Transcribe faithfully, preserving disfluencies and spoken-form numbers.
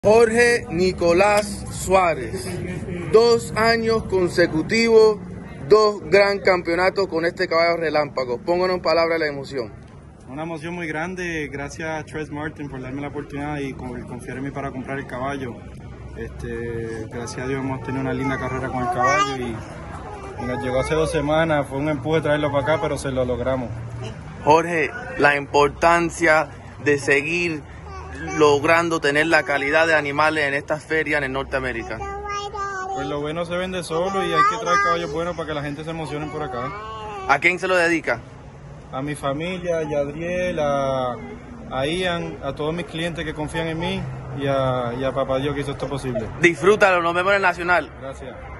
Jorge Nicolás Suárez, dos años consecutivos, dos gran campeonatos con este caballo relámpago. Pónganos en palabras la emoción. Una emoción muy grande, gracias a Tres Martin por darme la oportunidad y confiar en mí para comprar el caballo. Este, gracias a Dios hemos tenido una linda carrera con el caballo y, y nos llegó hace dos semanas, fue un empuje traerlo para acá, pero se lo logramos. Jorge, la importancia de seguir logrando tener la calidad de animales en estas ferias en el Norteamérica. Pues lo bueno se vende solo y hay que traer caballos buenos para que la gente se emocione por acá. ¿A quién se lo dedica? A mi familia, a Yadriel, a, a Ian, a todos mis clientes que confían en mí y a, y a Papá Dios que hizo esto posible. Disfrútalo, nos vemos en el Nacional. Gracias.